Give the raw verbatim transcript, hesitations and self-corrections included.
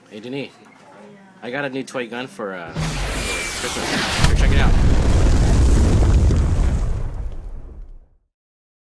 Hey, Danee, I got a new toy gun for uh, Christmas. Here, check it out.